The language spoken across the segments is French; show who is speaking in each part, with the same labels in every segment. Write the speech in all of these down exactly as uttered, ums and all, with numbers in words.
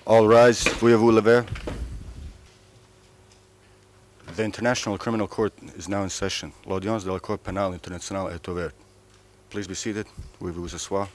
Speaker 1: All rise, voyez-vous lever. The International Criminal Court is now in session. L'audience de la Cour pénale internationale est ouverte. Please be seated. Pouvez-vous vous asseoir?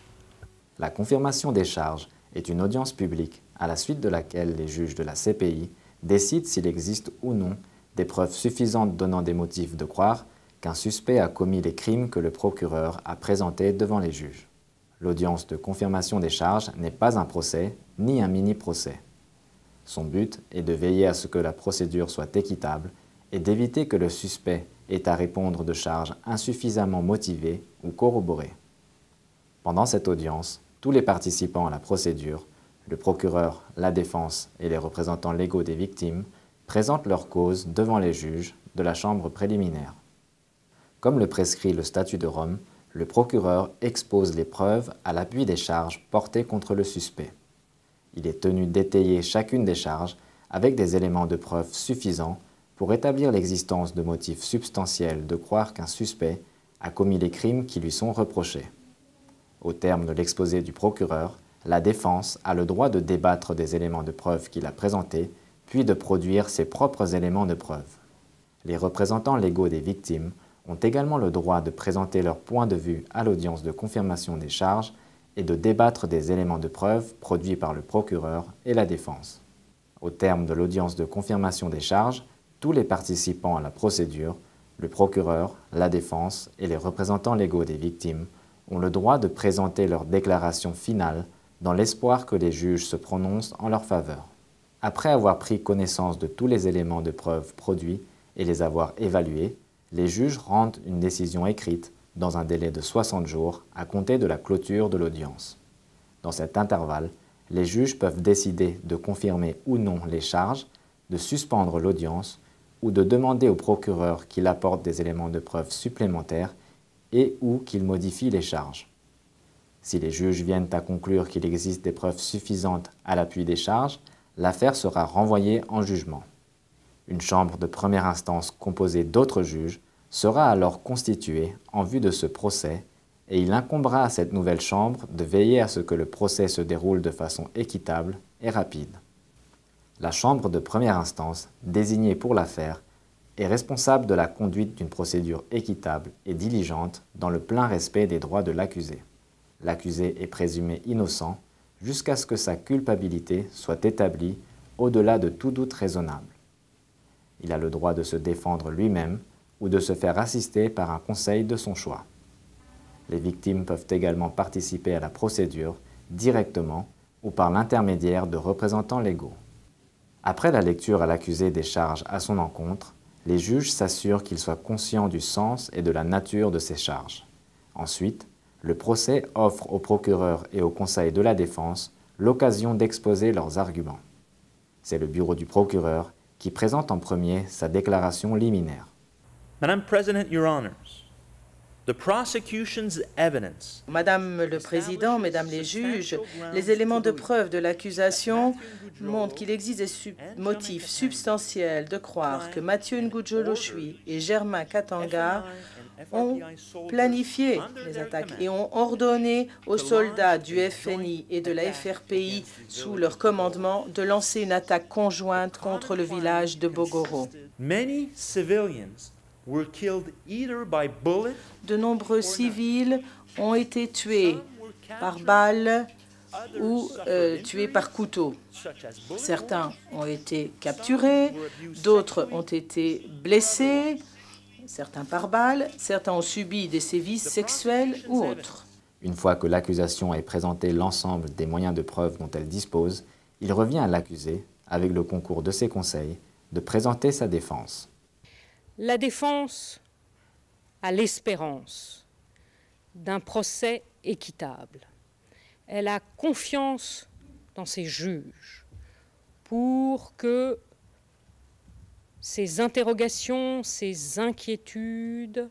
Speaker 2: La confirmation des charges est une audience publique à la suite de laquelle les juges de la C P I décident s'il existe ou non des preuves suffisantes donnant des motifs de croire qu'un suspect a commis les crimes que le procureur a présentés devant les juges. L'audience de confirmation des charges n'est pas un procès ni un mini-procès. Son but est de veiller à ce que la procédure soit équitable et d'éviter que le suspect ait à répondre de charges insuffisamment motivées ou corroborées. Pendant cette audience, tous les participants à la procédure, le procureur, la défense et les représentants légaux des victimes, présentent leur cause devant les juges de la chambre préliminaire. Comme le prescrit le statut de Rome, le procureur expose les preuves à l'appui des charges portées contre le suspect. Il est tenu d'étayer chacune des charges avec des éléments de preuve suffisants pour établir l'existence de motifs substantiels de croire qu'un suspect a commis les crimes qui lui sont reprochés. Au terme de l'exposé du procureur, la défense a le droit de débattre des éléments de preuve qu'il a présentés, puis de produire ses propres éléments de preuve. Les représentants légaux des victimes ont également le droit de présenter leur point de vue à l'audience de confirmation des charges et de débattre des éléments de preuve produits par le procureur et la défense. Au terme de l'audience de confirmation des charges, tous les participants à la procédure, le procureur, la défense et les représentants légaux des victimes ont le droit de présenter leur déclaration finale dans l'espoir que les juges se prononcent en leur faveur. Après avoir pris connaissance de tous les éléments de preuve produits et les avoir évalués, les juges rendent une décision écrite dans un délai de soixante jours à compter de la clôture de l'audience. Dans cet intervalle, les juges peuvent décider de confirmer ou non les charges, de suspendre l'audience ou de demander au procureur qu'il apporte des éléments de preuve supplémentaires et ou qu'il modifie les charges. Si les juges viennent à conclure qu'il existe des preuves suffisantes à l'appui des charges, l'affaire sera renvoyée en jugement. Une chambre de première instance composée d'autres juges sera alors constituée en vue de ce procès et il incombera à cette nouvelle chambre de veiller à ce que le procès se déroule de façon équitable et rapide. La chambre de première instance, désignée pour l'affaire, est responsable de la conduite d'une procédure équitable et diligente dans le plein respect des droits de l'accusé. L'accusé est présumé innocent jusqu'à ce que sa culpabilité soit établie au-delà de tout doute raisonnable. Il a le droit de se défendre lui-même ou de se faire assister par un conseil de son choix. Les victimes peuvent également participer à la procédure directement ou par l'intermédiaire de représentants légaux. Après la lecture à l'accusé des charges à son encontre, les juges s'assurent qu'il soit conscient du sens et de la nature de ces charges. Ensuite, le procès offre au procureur et au conseil de la défense l'occasion d'exposer leurs arguments. C'est le bureau du procureur qui présente en premier sa déclaration liminaire.
Speaker 3: Madam President, Your Honors, the prosecution's evidence.
Speaker 4: Madame le Président, Mesdames les juges, les éléments de preuve de l'accusation montrent qu'il existe des sub motifs substantiels de croire que Mathieu Ngudjolo-Chui et Germain Katanga ont planifié les attaques et ont ordonné aux soldats du F N I et de la F R P I sous leur commandement de lancer une attaque conjointe contre le village de Bogoro.
Speaker 3: Many civilians were killed either by bullet.
Speaker 4: De nombreux civils ont été tués par balle ou euh, tués par couteau. Certains ont été capturés, d'autres ont été blessés, certains par balle, certains ont subi des sévices sexuels ou autres.
Speaker 2: Une fois que l'accusation ait présenté l'ensemble des moyens de preuve dont elle dispose, il revient à l'accusé, avec le concours de ses conseils, de présenter sa défense.
Speaker 5: La défense a l'espérance d'un procès équitable. Elle a confiance dans ses juges pour que ces interrogations, ces inquiétudes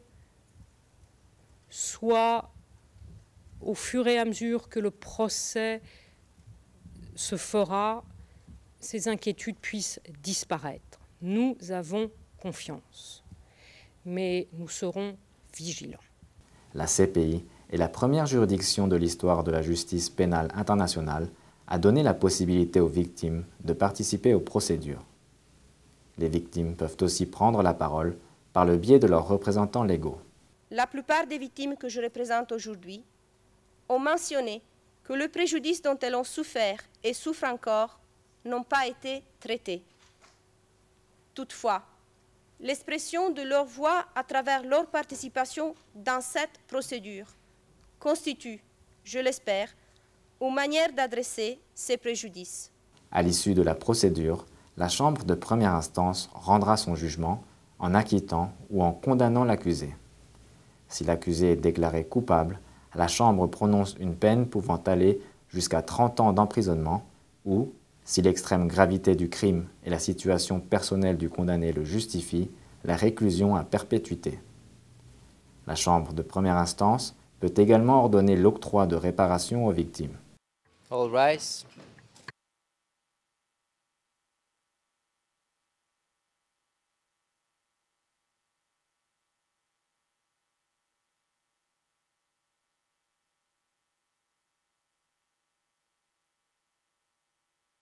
Speaker 5: soient, au fur et à mesure que le procès se fera, ces inquiétudes puissent disparaître. Nous avons confiance, mais nous serons vigilants.
Speaker 2: La C P I est la première juridiction de l'histoire de la justice pénale internationale a donné la possibilité aux victimes de participer aux procédures. Les victimes peuvent aussi prendre la parole par le biais de leurs représentants légaux.
Speaker 6: La plupart des victimes que je représente aujourd'hui ont mentionné que le préjudice dont elles ont souffert et souffrent encore n'ont pas été traités. Toutefois, l'expression de leur voix à travers leur participation dans cette procédure constitue, je l'espère, une manière d'adresser ces préjudices.
Speaker 2: À l'issue de la procédure, la Chambre de première instance rendra son jugement en acquittant ou en condamnant l'accusé. Si l'accusé est déclaré coupable, la Chambre prononce une peine pouvant aller jusqu'à trente ans d'emprisonnement ou, si l'extrême gravité du crime et la situation personnelle du condamné le justifient, la réclusion à perpétuité. La Chambre de première instance peut également ordonner l'octroi de réparation aux victimes.
Speaker 7: All rise.